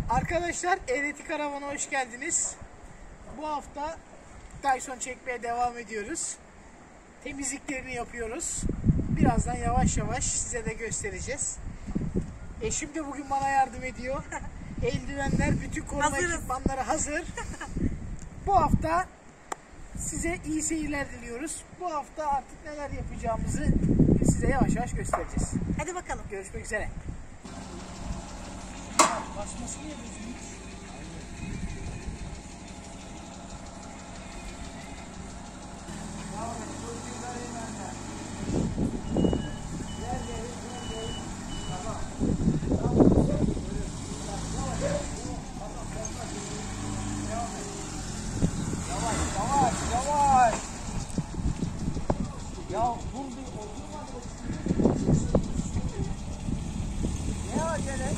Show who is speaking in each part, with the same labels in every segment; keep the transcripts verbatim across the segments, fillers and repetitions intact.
Speaker 1: Arkadaşlar, Eğreti Karavan'a hoş geldiniz. Bu hafta Dyson çekmeye devam ediyoruz. Temizliklerini yapıyoruz. Birazdan yavaş yavaş size de göstereceğiz. Eşim de bugün bana yardım ediyor. Eldivenler, bütün koruma
Speaker 2: Hazırız.
Speaker 1: ekipmanları hazır. Bu hafta size iyi seyirler diliyoruz. Bu hafta artık neler yapacağımızı size yavaş yavaş göstereceğiz.
Speaker 2: Hadi bakalım.
Speaker 1: Görüşmek üzere. Basmasını yapacağız. Yavaş, yavaş. Ya burada oturmadı. Ne acele?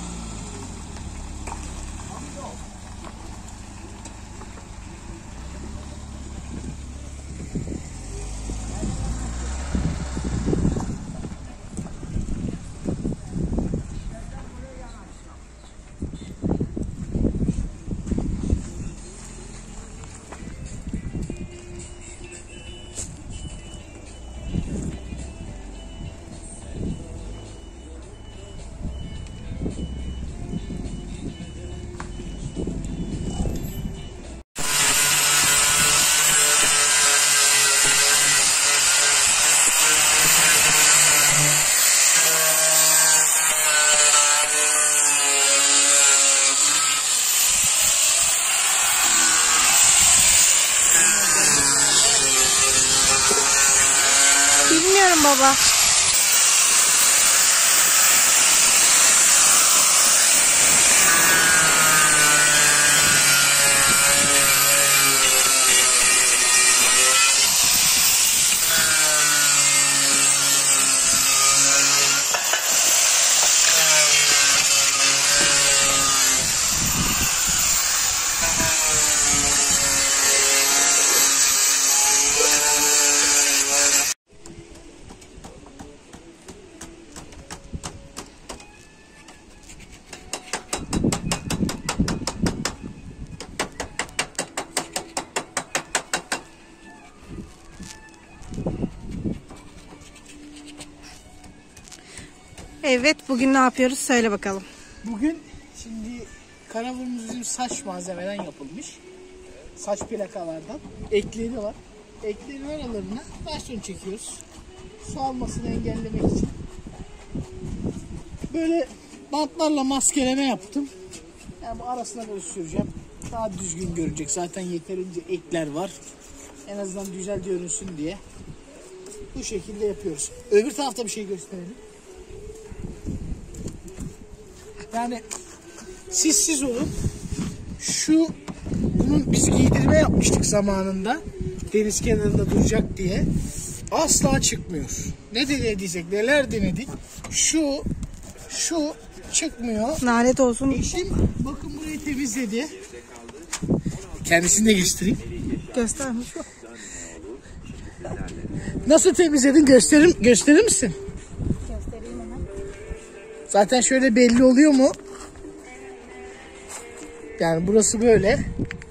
Speaker 2: Bilmiyorum baba. Evet, bugün ne yapıyoruz? Söyle bakalım.
Speaker 1: Bugün şimdi karavanımız bizim saç malzemeden yapılmış. Saç plakalardan. Ekleri var. Eklerin aralarına Dyson çekiyoruz. Su almasını engellemek için. Böyle bantlarla maskeleme yaptım. Yani bu arasına böyle süreceğim. Daha düzgün görecek. Zaten yeterince ekler var. En azından güzel görünsün diye. Bu şekilde yapıyoruz. Öbür tarafta bir şey gösterelim. Yani siz siz olun. Şu bunun biz giydirme yapmıştık zamanında. Deniz kenarında duracak diye. Asla çıkmıyor. Ne denediysek, neler denedik. Şu şu çıkmıyor.
Speaker 2: Lanet olsun.
Speaker 1: Eşim bakın burayı temizledi. Kendisini de göstereyim.
Speaker 2: Göstermiş.
Speaker 1: Nasıl temizledin? Gösterir, gösterir misin?
Speaker 2: Göstereyim hemen.
Speaker 1: Zaten şöyle belli oluyor mu? Yani burası böyle.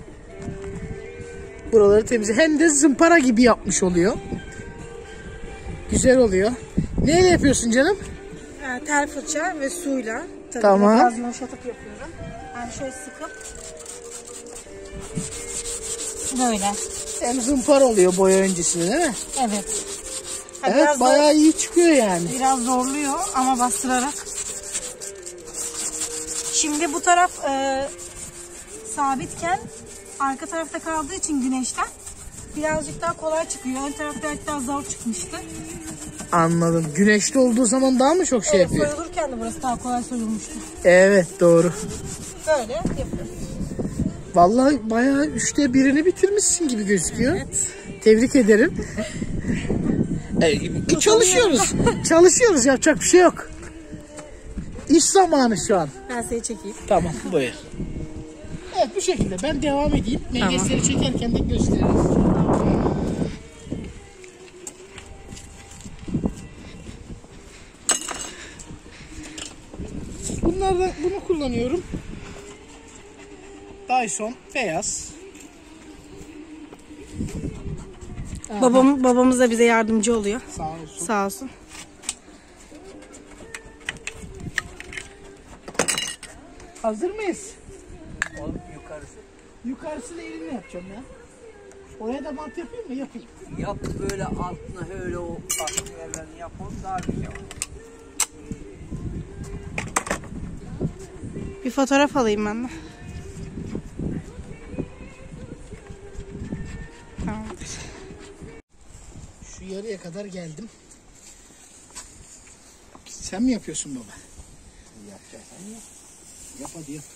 Speaker 1: Buraları temizle. Hem de zımpara gibi yapmış oluyor. Güzel oluyor. Neyle yapıyorsun canım?
Speaker 2: Yani tel fırça ve suyla. Tabii
Speaker 1: Tamam.
Speaker 2: biraz yumuşatıp yapıyorum. Yani şöyle sıkıp. Böyle.
Speaker 1: Hem zımpara oluyor boya öncesinde, değil mi?
Speaker 2: Evet. Ha,
Speaker 1: Evet,
Speaker 2: biraz
Speaker 1: bayağı
Speaker 2: zor-
Speaker 1: iyi çıkıyor yani.
Speaker 2: Biraz zorluyor ama bastırarak. Şimdi bu taraf e, sabitken arka tarafta kaldığı için güneşten birazcık daha kolay çıkıyor. Ön taraf birazcık daha zor çıkmıştı.
Speaker 1: Anladım. Güneşli olduğu zaman daha mı çok şey
Speaker 2: Evet,
Speaker 1: yapıyor?
Speaker 2: soyulurken de burası daha kolay soyulmuştu.
Speaker 1: Evet, doğru.
Speaker 2: Böyle yapıyoruz.
Speaker 1: Vallahi bayağı üçte birini bitirmişsin gibi gözüküyor.
Speaker 2: Evet.
Speaker 1: Tebrik ederim. e, çalışıyoruz. Çalışıyoruz. Yapacak bir şey yok. İş zamanı şu an.
Speaker 2: Ben seni çekeyim.
Speaker 1: Tamam, buyur. Evet, bu şekilde ben devam edeyim. M G S'leri çekerken de gösteririz. Bunlardan bunu kullanıyorum. Dyson beyaz.
Speaker 2: Babam, babamız da bize yardımcı oluyor.
Speaker 1: Sağ olsun.
Speaker 2: Sağ olsun.
Speaker 1: Hazır mıyız?
Speaker 3: Oğlum yukarısı.
Speaker 1: Yukarısını elimle yapacağım ya. Oraya da bant yapayım mı? Yapayım.
Speaker 3: Yap böyle altına öyle o farklı yerlerini yapalım daha güzel olur.
Speaker 2: Bir fotoğraf alayım ben de. Tamamdır.
Speaker 1: Şu yarıya kadar geldim. Sen mi yapıyorsun baba?
Speaker 3: Yapacaksın ya.
Speaker 1: Yap hadi yap.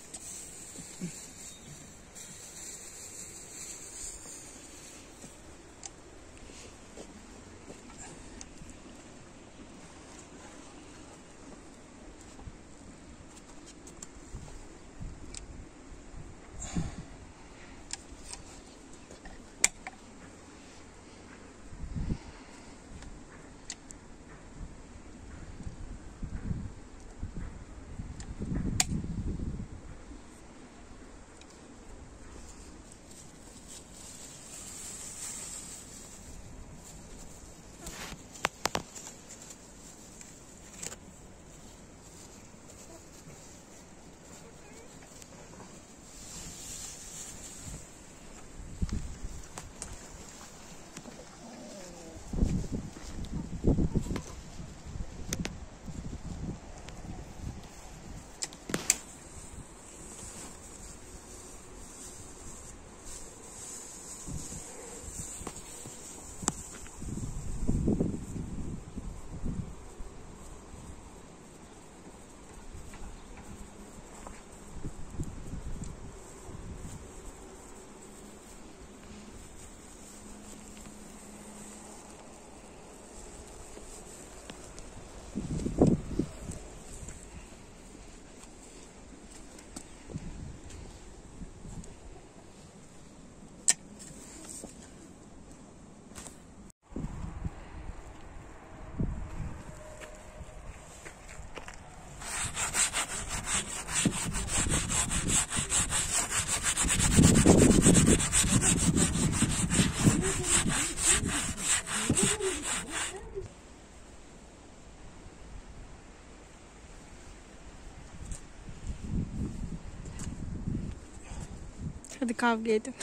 Speaker 2: Hadi kavga edin.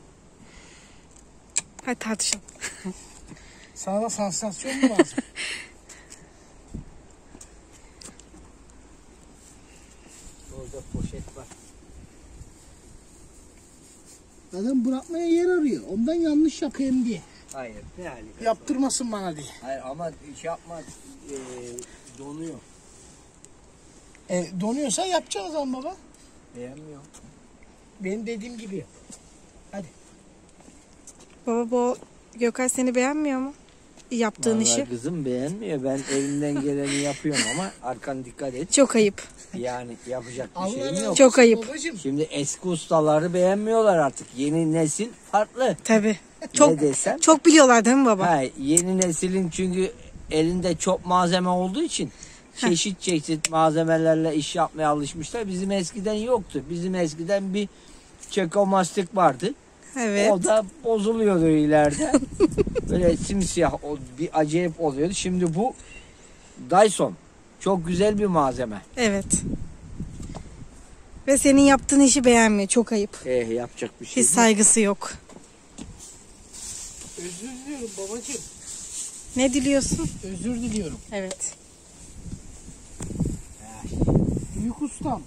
Speaker 2: Hadi tartışalım.
Speaker 1: Sana da sansasyon mu lazım?
Speaker 3: Orada poşet var.
Speaker 1: Zaten bırakmaya yer arıyor. Ondan yanlış yapayım diye.
Speaker 3: Hayır ne alakası var?
Speaker 1: Yaptırmasın bana diye.
Speaker 3: Hayır ama iş yapma e, donuyor.
Speaker 1: E, donuyorsa yapacağız o zaman baba.
Speaker 3: Beğenmiyor.
Speaker 1: Benim dediğim gibi yap. Hadi.
Speaker 2: Baba bu Gökay seni beğenmiyor mu? Yaptığın
Speaker 3: Vallahi
Speaker 2: işi.
Speaker 3: kızım beğenmiyor. Ben elimden geleni yapıyorum ama arkan dikkat et.
Speaker 2: Çok ayıp.
Speaker 3: Yani yapacak bir
Speaker 1: Allah
Speaker 3: şeyim
Speaker 1: razı
Speaker 3: yok.
Speaker 1: olsun
Speaker 2: Çok ayıp.
Speaker 1: babacığım.
Speaker 3: Şimdi eski ustaları beğenmiyorlar artık. Yeni nesil farklı.
Speaker 2: Tabii. Çok
Speaker 3: Ne desem?
Speaker 2: çok biliyorlar değil mi baba?
Speaker 3: Ha, yeni neslin çünkü elinde çok malzeme olduğu için çeşit çeşit malzemelerle iş yapmaya alışmışlar. Bizim eskiden yoktu. Bizim eskiden bir çekomastik vardı.
Speaker 2: Evet.
Speaker 3: O da bozuluyordu ileride. Böyle simsiyah o bir acayip oluyordu. Şimdi bu Dyson çok güzel bir malzeme.
Speaker 2: Evet. Ve senin yaptığın işi beğenmiyor. Çok ayıp.
Speaker 3: Eh yapacak bir şey
Speaker 2: Hiç
Speaker 3: yok.
Speaker 2: saygısı yok.
Speaker 1: Özür diliyorum babacığım.
Speaker 2: Ne diliyorsun?
Speaker 1: Özür diliyorum.
Speaker 2: Evet.
Speaker 1: Büyük ustam.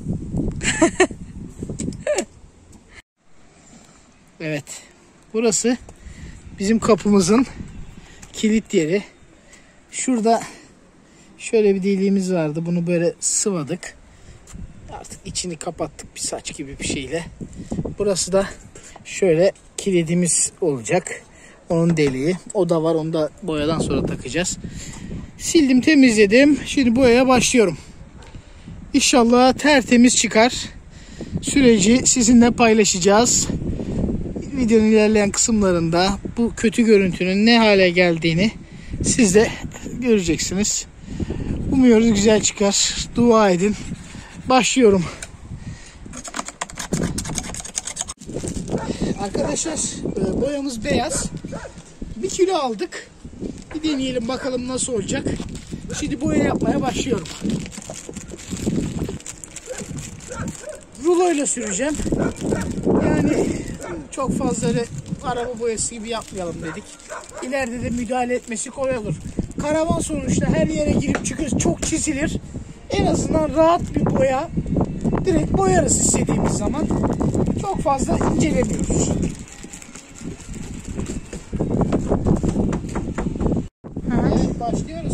Speaker 1: Evet. Burası bizim kapımızın kilit yeri. Şurada şöyle bir deliğimiz vardı. Bunu böyle sıvadık. Artık içini kapattık bir saç gibi bir şeyle. Burası da şöyle kilidimiz olacak. Onun deliği. O da var. Onu da boyadan sonra takacağız. Sildim, temizledim. Şimdi boyaya başlıyorum. İnşallah tertemiz çıkar. Süreci sizinle paylaşacağız. Videonun ilerleyen kısımlarında bu kötü görüntünün ne hale geldiğini siz de göreceksiniz. Umuyoruz güzel çıkar. Dua edin. Başlıyorum. Arkadaşlar e, boyamız beyaz. Bir kilo aldık. Bir deneyelim bakalım nasıl olacak. Şimdi boya yapmaya başlıyorum. Ruloyla süreceğim. Yani çok fazla öyle araba boyası gibi yapmayalım dedik. İleride de müdahale etmesi kolay olur. Karavan sonuçta her yere girip çıkıyoruz. Çok çizilir. En azından rahat bir boya. Direkt boyarız istediğimiz zaman. Çok fazla incelemiyoruz. Evet, başlıyoruz.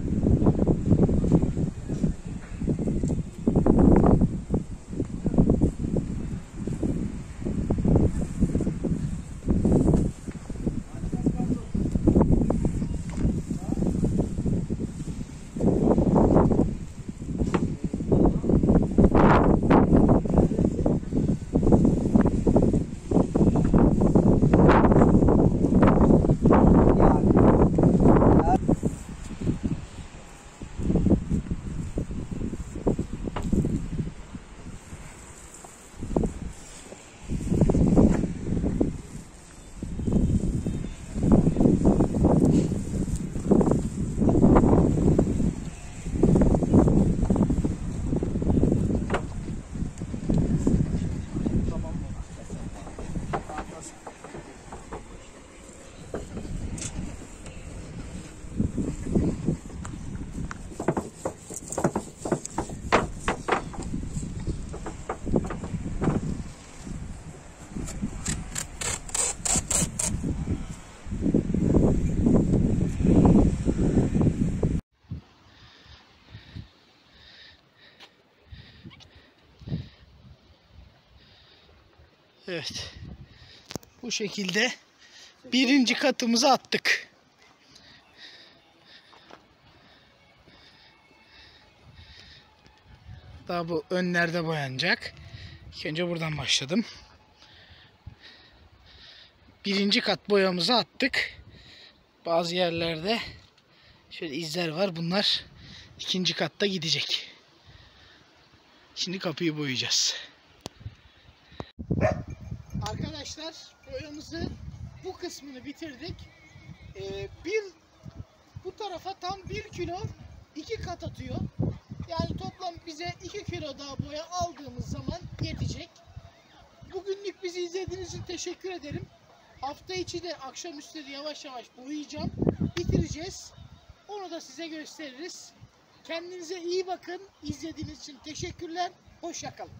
Speaker 1: Evet. Bu şekilde birinci katımızı attık. Daha bu önlerde boyanacak. İlk önce buradan başladım. Birinci kat boyamızı attık. Bazı yerlerde şöyle izler var. Bunlar ikinci katta gidecek. Şimdi kapıyı boyayacağız. Arkadaşlar boyamızı bu kısmını bitirdik. Ee, bir bu tarafa tam bir kilo iki kat atıyor. Yani toplam bize iki kilo daha boya aldığımız zaman yetecek. Bugünlük bizi izlediğiniz için teşekkür ederim. Hafta içi de akşamüstü yavaş yavaş boyayacağım. Bitireceğiz. Onu da size gösteririz. Kendinize iyi bakın. İzlediğiniz için teşekkürler. Hoşça kalın.